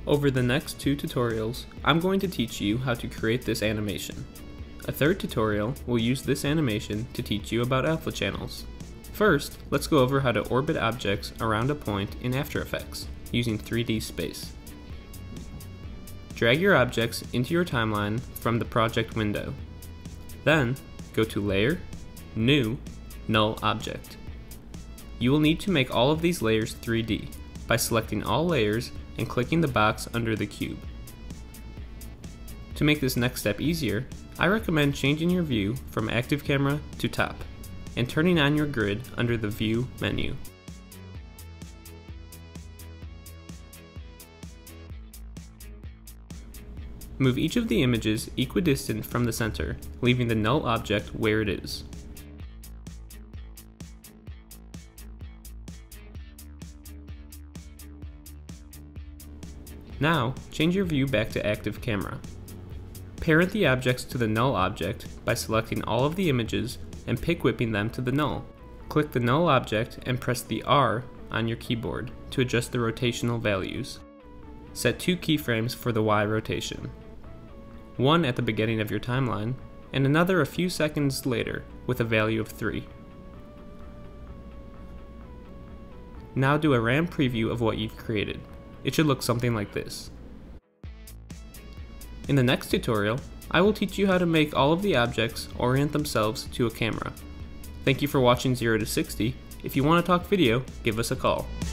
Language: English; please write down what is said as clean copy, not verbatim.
Over the next 2 tutorials, I'm going to teach you how to create this animation. A third tutorial will use this animation to teach you about alpha channels. First, let's go over how to orbit objects around a point in After Effects using 3D space. Drag your objects into your timeline from the project window. Then, go to Layer, New, Null Object. You will need to make all of these layers 3D by selecting all layers and clicking the box under the cube. To make this next step easier, I recommend changing your view from Active Camera to Top and turning on your grid under the View menu. Move each of the images equidistant from the center, leaving the null object where it is. Now, change your view back to Active Camera. Parent the objects to the null object by selecting all of the images and pick whipping them to the null. Click the null object and press the R on your keyboard to adjust the rotational values. Set 2 keyframes for the Y rotation. One at the beginning of your timeline, and another a few seconds later with a value of 3. Now do a RAM preview of what you've created. It should look something like this. In the next tutorial, I will teach you how to make all of the objects orient themselves to a camera. Thank you for watching 0 to 60. If you want to talk video, give us a call.